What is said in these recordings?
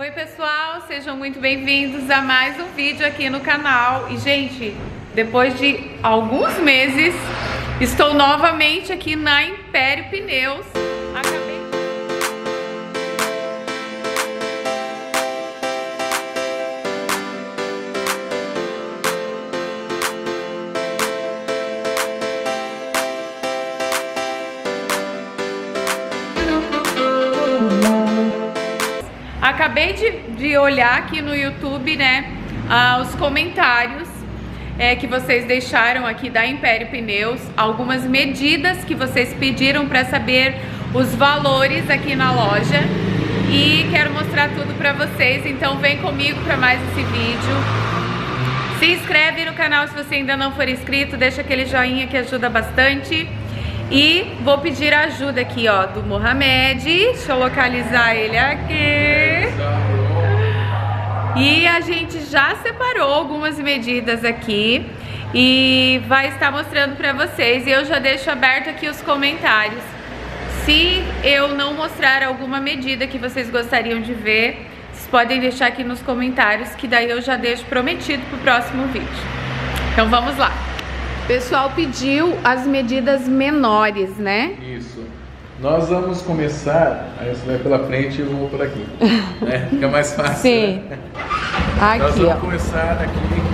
Oi pessoal, sejam muito bem-vindos a mais um vídeo aqui no canal. E gente, depois de alguns meses, estou novamente aqui na Império Pneus. Acabei de olhar aqui no YouTube, né, os comentários que vocês deixaram aqui da Império Pneus, algumas medidas que vocês pediram para saber os valores aqui na loja e quero mostrar tudo para vocês, então vem comigo para mais esse vídeo. Se inscreve no canal se você ainda não for inscrito, deixa aquele joinha que ajuda bastante. E vou pedir ajuda aqui, ó, do Mohamed. Deixa eu localizar ele aqui. E a gente já separou algumas medidas aqui e vai estar mostrando pra vocês. E eu já deixo aberto aqui os comentários. Se eu não mostrar alguma medida que vocês gostariam de ver, vocês podem deixar aqui nos comentários, que daí eu já deixo prometido pro próximo vídeo. Então vamos lá. O pessoal pediu as medidas menores, né? Isso. Nós vamos começar, aí você vai pela frente e eu vou por aqui. Né? Fica mais fácil. Sim. Né? Aqui, nós vamos começar aqui.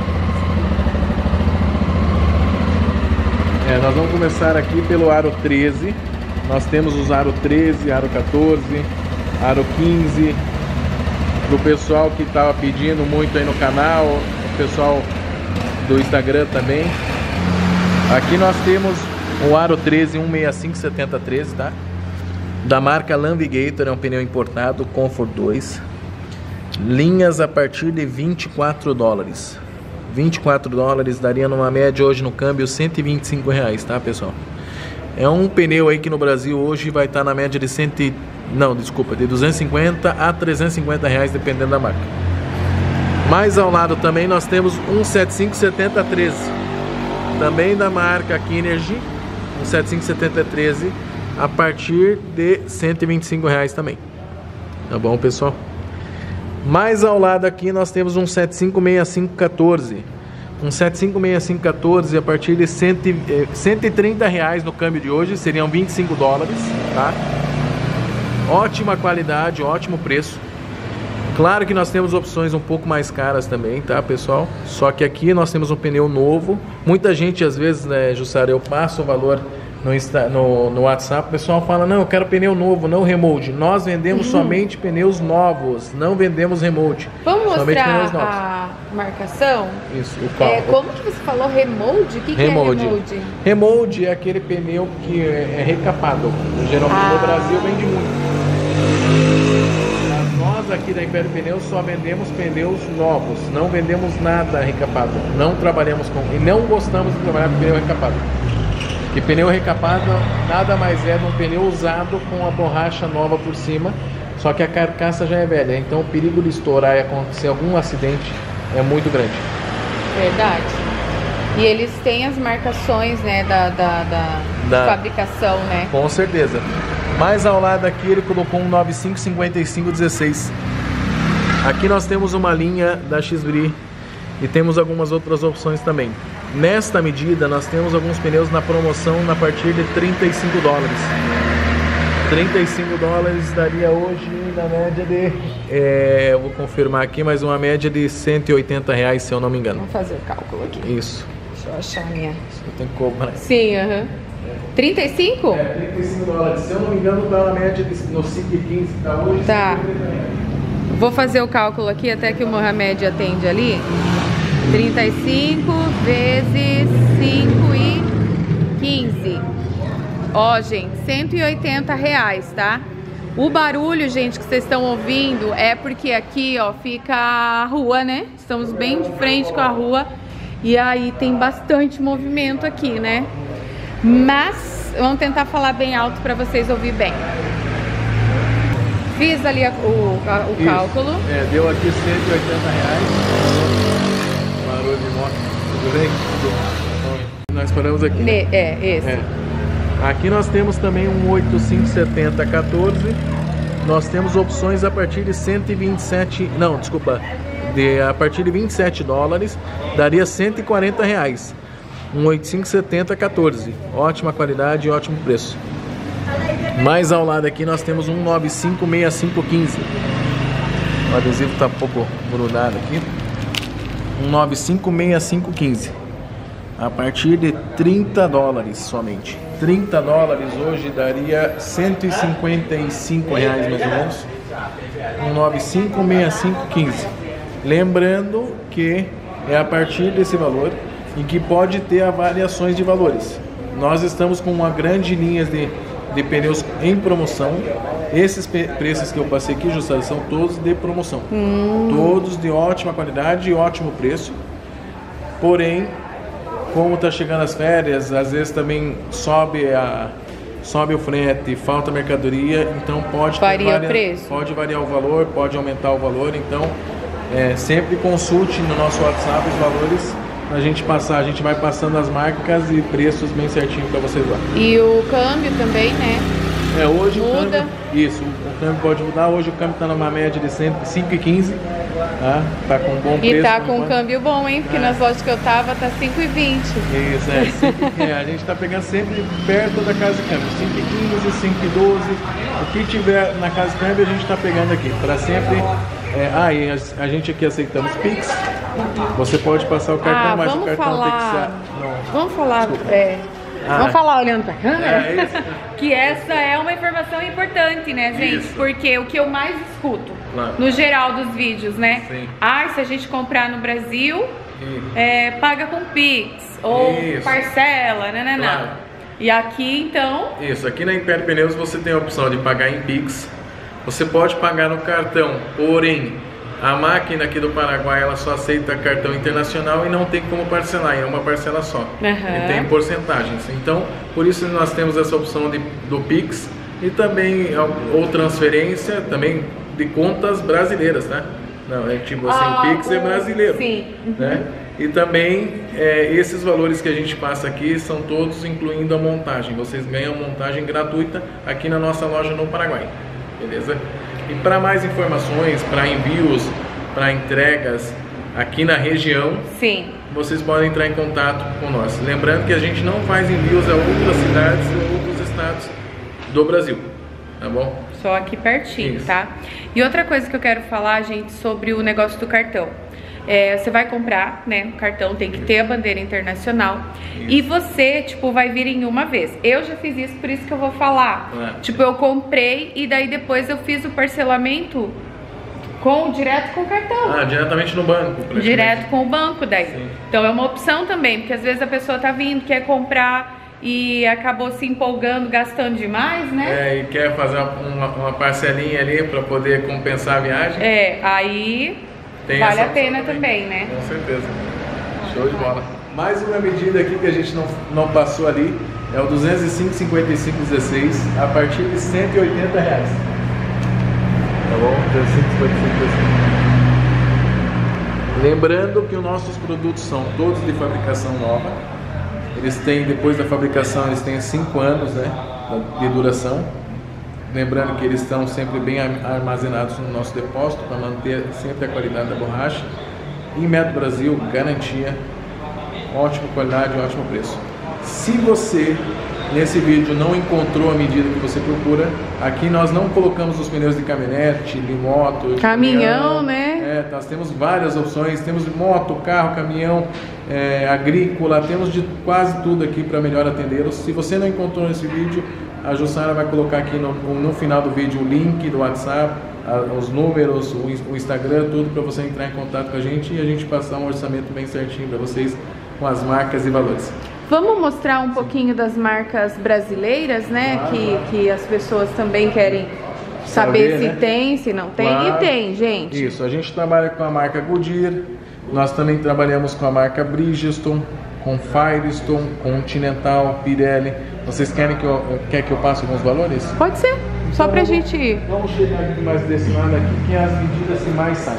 Nós vamos começar aqui pelo aro 13. Nós temos os aro 13, aro 14, aro 15. Pro pessoal que estava pedindo muito aí no canal, o pessoal do Instagram também. Aqui nós temos o aro 13 165/7013, tá? Da marca Navigator, é um pneu importado, Comfort 2. Linhas a partir de 24 dólares. 24 dólares daria numa média hoje no câmbio R$125, tá, pessoal? É um pneu aí que no Brasil hoje vai estar na média de de 250 a 350 reais, dependendo da marca. Mais ao lado também nós temos um 175/7013, também da marca Kinergy, um 175/7013 a partir de R$125 também. Tá bom, pessoal? Mais ao lado aqui nós temos um 756514. Um 756514 a partir de R$130 no câmbio de hoje, seriam 25 dólares, tá? Ótima qualidade, ótimo preço. Claro que nós temos opções um pouco mais caras também, tá, pessoal? Só que aqui nós temos um pneu novo. Muita gente, às vezes, né, Jussara, eu passo o valor no WhatsApp, o pessoal fala, não, eu quero pneu novo, não remold. Nós vendemos somente pneus novos, não vendemos remold. Vamos mostrar a marcação? Isso, o qual? Como que você falou remold? O que é remold? Remold é aquele pneu que é recapado. Geralmente no Brasil vende muito. Nós aqui da Império Pneus só vendemos pneus novos, não vendemos nada recapado, não trabalhamos com e não gostamos de trabalhar com pneu recapado. E pneu recapado nada mais é de um pneu usado com a borracha nova por cima, só que a carcaça já é velha, então o perigo de estourar e acontecer algum acidente é muito grande. Verdade. E eles têm as marcações, né, da fabricação, né? Com certeza. Mais ao lado aqui ele colocou um 955516. Aqui nós temos uma linha da Xbri e temos algumas outras opções também. Nesta medida nós temos alguns pneus na promoção a partir de 35 dólares. 35 dólares daria hoje na média de... eu vou confirmar aqui, mas uma média de R$180, se eu não me engano. Vamos fazer o cálculo aqui. Isso. Deixa eu achar a minha... Eu tenho que cobrar. Sim, 35? 35 dólares. Se eu não me engano, tá na média no 5,15 que tá hoje. Tá. Vou fazer o cálculo aqui até que o Mohamed atende ali. 35 vezes 5,15. Ó, gente, R$180, tá? O barulho, gente, que vocês estão ouvindo é porque aqui, ó, fica a rua, né? Estamos bem de frente com a rua. E aí tem bastante movimento aqui, né? Mas vamos tentar falar bem alto para vocês ouvir bem. Fiz ali o cálculo. Deu aqui R$180. Barulho de moto. Tudo bem? Nós paramos aqui. Esse. Aqui nós temos também um 857014. nós temos opções a partir de 127, não, desculpa, a partir de 27 dólares, daria 140 reais. Um 8570 14, ótima qualidade e ótimo preço. Mais ao lado aqui nós temos um 956515. O adesivo está um pouco grudado aqui. Um 956515. A partir de 30 dólares somente. 30 dólares hoje daria 155 reais mais ou menos. Um 956515. Lembrando que é a partir desse valor em que pode ter variações de valores. Nós estamos com uma grande linha de pneus em promoção. Esses preços que eu passei aqui, Jussara, são todos de promoção. Todos de ótima qualidade e ótimo preço. Porém, como está chegando as férias, às vezes também sobe o frete, falta mercadoria, então pode variar o valor, pode aumentar o valor. Então, sempre consulte no nosso WhatsApp os valores. A gente vai passando as marcas e preços bem certinho para vocês lá. E o câmbio também, né? Hoje muda. O câmbio, o câmbio pode mudar. Hoje o câmbio está numa média de 5,15, tá? Tá com um bom preço. E tá com um câmbio bom, hein? Porque nas lojas que eu tava tá 5,20. Isso, a gente tá pegando sempre perto da casa de câmbio, 5,15, 5,12. O que tiver na casa de câmbio a gente tá pegando aqui, para sempre. E a gente aqui aceitamos Pix. Você pode passar o cartão, mas o cartão tem que ser... Vamos falar, vamos falar olhando pra câmera, que essa é uma informação importante, né, gente? Isso. Porque o que eu mais escuto, no geral dos vídeos, né? Sim. Se a gente comprar no Brasil, paga com Pix, ou parcela, né? Claro. E aqui, então... Isso, aqui na Império Pneus você tem a opção de pagar em Pix. Você pode pagar no cartão, porém a máquina aqui do Paraguai ela só aceita cartão internacional e não tem como parcelar, é uma parcela só. E tem porcentagens. Então, por isso nós temos essa opção do Pix e também ou transferência também de contas brasileiras, tá? Não, tipo assim, o Pix é brasileiro. Sim. Né? E também esses valores que a gente passa aqui são todos incluindo a montagem. Vocês ganham montagem gratuita aqui na nossa loja no Paraguai. Beleza? E para mais informações, para envios, para entregas aqui na região, vocês podem entrar em contato com nós. Lembrando que a gente não faz envios a outras cidades ou outros estados do Brasil, tá bom? Só aqui pertinho, tá? E outra coisa que eu quero falar, gente, sobre o negócio do cartão. Você vai comprar, né, o cartão tem que ter a bandeira internacional. E você, tipo, vai vir em uma vez. Eu já fiz isso, por isso que eu vou falar. Tipo, eu comprei e daí depois eu fiz o parcelamento direto com o cartão. Diretamente no banco. Direto com o banco daí. Então é uma opção também, porque às vezes a pessoa tá vindo, quer comprar e acabou se empolgando, gastando demais, né? E quer fazer uma parcelinha ali para poder compensar a viagem. Aí... vale a pena também, né? Com certeza. Show de bola. Mais uma medida aqui que a gente não passou ali é o 205/55/16 a partir de 180 reais. Tá bom? 205/55/16. Lembrando que os nossos produtos são todos de fabricação nova. Eles têm, depois da fabricação, eles têm 5 anos, né, de duração. Lembrando que eles estão sempre bem armazenados no nosso depósito para manter sempre a qualidade da borracha. Em Método Brasil, garantia, ótima qualidade e ótimo preço. Se você, nesse vídeo, não encontrou a medida que você procura, aqui nós não colocamos os pneus de caminhonete, de moto, de caminhão, né? Nós temos várias opções, temos moto, carro, caminhão, agrícola, temos de quase tudo aqui para melhor atendê-los. Se você não encontrou nesse vídeo, a Jussara vai colocar aqui no final do vídeo o link do WhatsApp, os números, o Instagram, tudo para você entrar em contato com a gente e a gente passar um orçamento bem certinho para vocês com as marcas e valores. Vamos mostrar um pouquinho das marcas brasileiras, né? Claro. Que as pessoas também querem saber se tem, se não tem. Claro. E tem, gente. Isso, a gente trabalha com a marca Goodyear, nós também trabalhamos com a marca Bridgestone, com Firestone, Continental, Pirelli. Vocês querem que eu passe alguns valores? Pode ser, então, só pra gente ir. Vamos chegar aqui mais desse lado aqui, que as medidas que mais saem.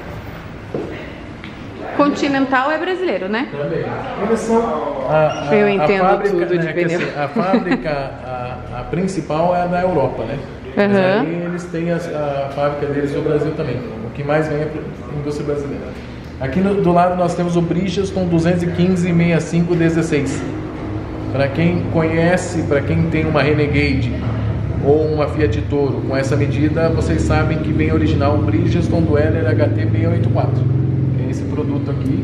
Continental é brasileiro, né? Também. Eles são eu entendo fábrica, tudo de pneu. A fábrica, a principal é a da Europa, né? Mas aí eles têm a fábrica deles no Brasil também. O que mais vem é a indústria brasileira. Aqui do lado nós temos o Bridgestone 215/65/16. Para quem conhece, para quem tem uma Renegade ou uma Fiat Toro com essa medida, vocês sabem que vem original o Bridgestone Dweller HT684. É esse produto aqui,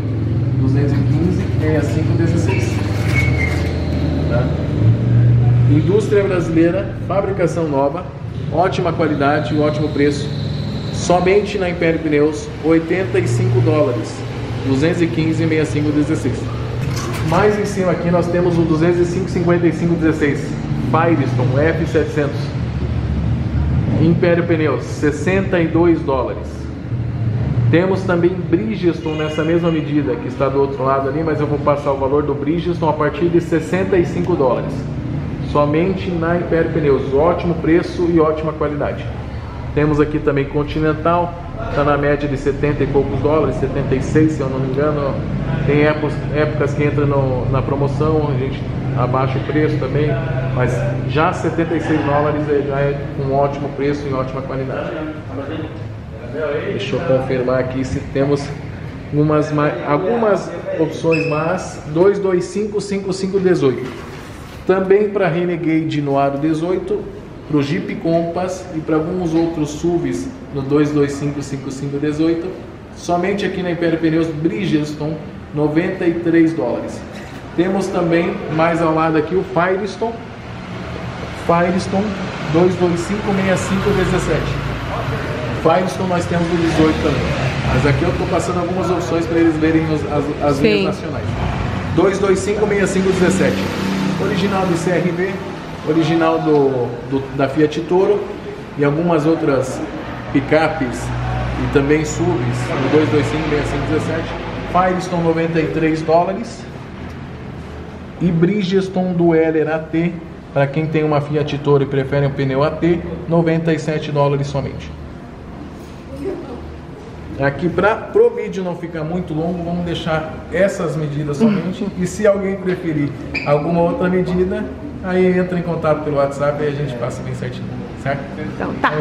215/65/16. Tá? Indústria brasileira, fabricação nova, ótima qualidade e ótimo preço. Somente na Império Pneus, $85, 215/65/16. Mais em cima aqui nós temos o 205/55/16 Firestone F700. Império Pneus, $62. Temos também Bridgestone nessa mesma medida, que está do outro lado ali, mas eu vou passar o valor do Bridgestone a partir de $65. Somente na Império Pneus, ótimo preço e ótima qualidade. Temos aqui também Continental, está na média de 70 e poucos dólares, 76 se eu não me engano. Tem épocas que entra na promoção, a gente abaixa o preço também, mas já $76 já é um ótimo preço e ótima qualidade. Deixa eu confirmar aqui se temos algumas opções, mas 225/55/18. Também para Renegade no aro 18, para o Jeep Compass e para alguns outros SUVs no 225/55/18. Somente aqui na Império Pneus Bridgestone, $93. Temos também mais ao lado aqui o Firestone 225/65/17. Firestone nós temos o 18 também, mas aqui eu estou passando algumas opções para eles verem as linhas nacionais. 225/65/17. Original do CR-V, original da Fiat Toro e algumas outras picapes e também SUVs no 225/65/17. Firestone, $93. E Bridgestone Dweller AT, para quem tem uma Fiat Toro e prefere um pneu AT, $97 somente. Aqui pro vídeo não ficar muito longo, vamos deixar essas medidas somente. E se alguém preferir alguma outra medida, aí entra em contato pelo WhatsApp e a gente passa bem certinho, certo? Então tá.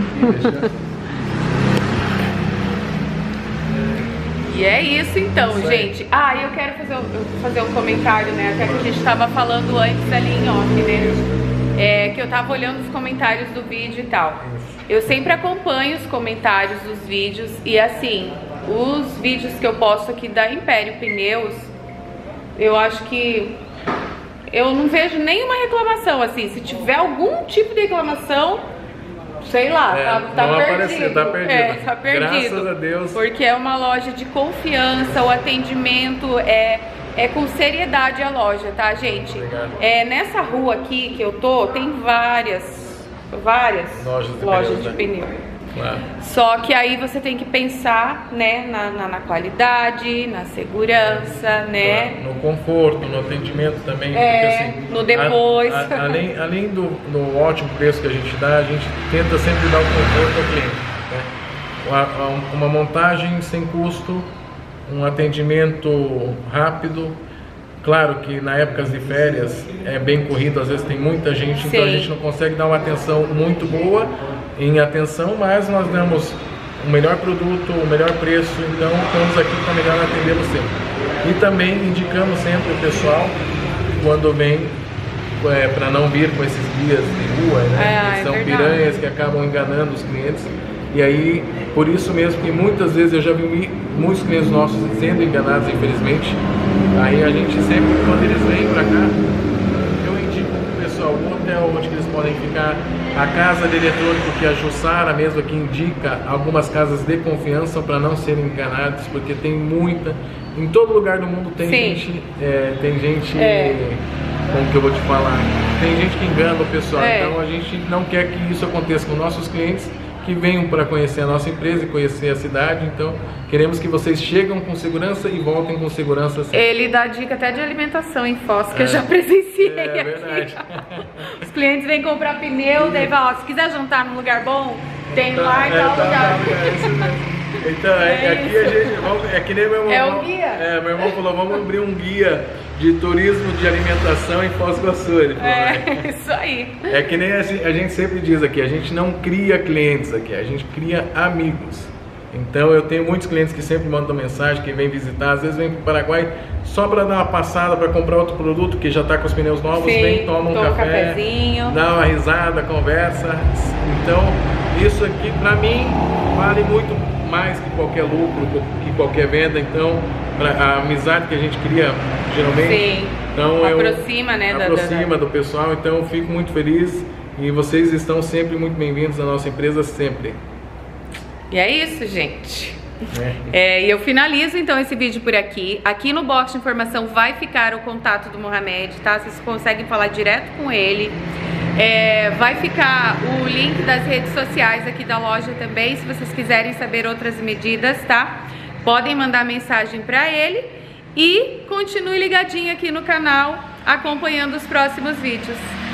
E é isso então, gente. Eu quero fazer um comentário, né? Até que a gente estava falando antes ali em off, né? Que eu tava olhando os comentários do vídeo e tal. Eu sempre acompanho os comentários dos vídeos e assim, os vídeos que eu posto aqui da Império Pneus, eu acho que eu não vejo nenhuma reclamação, assim. Se tiver algum tipo de reclamação, sei lá, tá perdido. Tá perdido. Tá perdido. Graças a Deus. Porque é uma loja de confiança, o atendimento é com seriedade a loja, tá, gente? Obrigado. Nessa rua aqui que eu tô, tem várias lojas de pneu. Claro. Só que aí você tem que pensar, né, na qualidade, na segurança, né? Claro. No conforto, no atendimento também. Porque, assim, no depois. Além do ótimo preço que a gente dá, a gente tenta sempre dar o conforto ao cliente, né? Uma montagem sem custo, um atendimento rápido. Claro que na época de férias é bem corrido, às vezes tem muita gente, Sim. Então a gente não consegue dar uma atenção muito boa em atenção, mas nós damos o melhor produto, o melhor preço, então estamos aqui para melhor atender você. E também indicamos sempre o pessoal, quando vem, para não vir com esses guias de rua, né? Que são piranhas que acabam enganando os clientes. E aí, por isso mesmo que muitas vezes eu já vi muitos clientes nossos sendo enganados, infelizmente. Aí a gente sempre, quando eles vêm para cá, eu indico pro pessoal o hotel onde eles podem ficar, a casa de eletrônico que a Jussara mesmo aqui indica, algumas casas de confiança para não serem enganados, porque tem muita, em todo lugar do mundo tem gente, como que eu vou te falar, tem gente que engana o pessoal, então a gente não quer que isso aconteça com nossos clientes, que venham para conhecer a nossa empresa e conhecer a cidade, então queremos que vocês cheguem com segurança e voltem com segurança sempre. Ele dá dica até de alimentação em Foz, que eu já presenciei aqui. Verdade. Os clientes vêm comprar pneu, daí fala, se quiser jantar num lugar bom, tem lá e tal lugar. Então, aqui a gente, é que nem meu irmão. É o guia? Meu irmão falou, vamos abrir um guia de turismo de alimentação em Foz do Iguaçu. Ele falou, isso aí. É que nem a gente sempre diz aqui, a gente não cria clientes aqui, a gente cria amigos. Então eu tenho muitos clientes que sempre mandam mensagem, que vêm visitar, às vezes vêm para o Paraguai só para dar uma passada, para comprar outro produto que já está com os pneus novos, vem, toma um café, dá uma risada, conversa. Então isso aqui para mim vale muito mais que qualquer lucro, que qualquer venda. Então a amizade que a gente cria geralmente, então aproxima, né, aproxima do pessoal. Então eu fico muito feliz e vocês estão sempre muito bem-vindos à nossa empresa, sempre. E é isso, gente. E eu finalizo então esse vídeo por aqui. Aqui no box de informação vai ficar o contato do Mohamed, tá? Vocês conseguem falar direto com ele. Vai ficar o link das redes sociais aqui da loja também, se vocês quiserem saber outras medidas, tá? Podem mandar mensagem para ele e continue ligadinho aqui no canal, acompanhando os próximos vídeos.